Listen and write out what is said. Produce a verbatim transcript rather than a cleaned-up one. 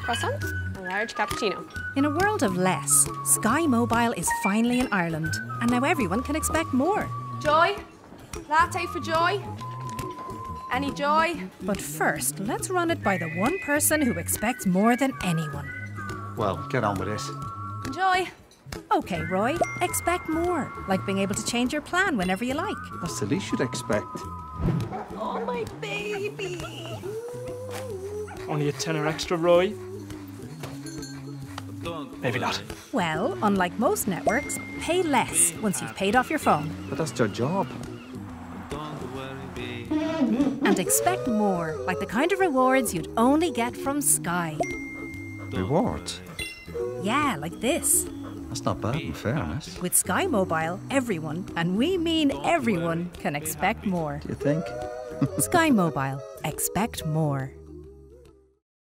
croissant, and a large cappuccino. In a world of less, Sky Mobile is finally in Ireland, and now everyone can expect more. Joy? Latte for Joy? Any Joy? But first, let's run it by the one person who expects more than anyone. Well, get on with it. Joy? Okay, Roy, expect more. Like being able to change your plan whenever you like. That's the least you'd expect. Oh, my baby. Only a tenner extra, Roy? Maybe not. Well, unlike most networks, pay less once you've paid off your phone. But that's their job. And expect more, like the kind of rewards you'd only get from Sky. Rewards? Yeah, like this. That's not bad, in fairness. With Sky Mobile, everyone, and we mean everyone, can expect more. Do you think? Sky Mobile. Expect more.